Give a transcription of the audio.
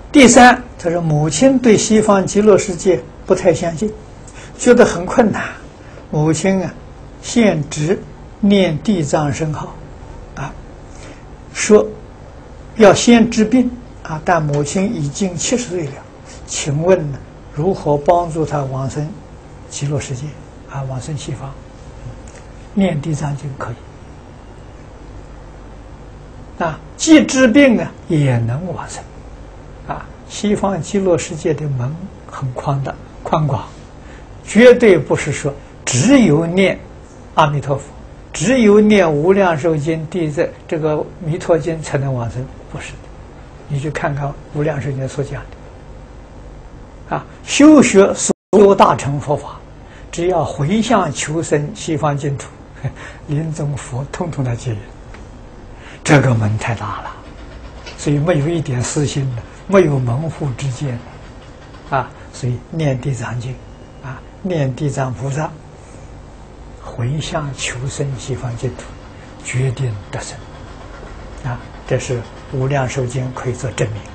第三，他说母亲对西方极乐世界不太相信，觉得很困难。母亲啊，现直念地藏圣号，说要先治病但母亲已经70岁了，请问呢，如何帮助他往生极乐世界往生西方？念地藏经可以既治病也能往生西方极乐世界的门很宽广，绝对不是说只有念阿弥陀佛，只有念无量寿经、这个弥陀经才能往生，不是的。你去看看无量寿经所讲的修学所有大乘佛法，只要回向求生西方净土，临终佛统统来接引。这个门太大了，所以没有一点私心的，没有门户之见所以念地藏经念地藏菩萨，回向求生西方净土，决定得生这是无量寿经可以做证明。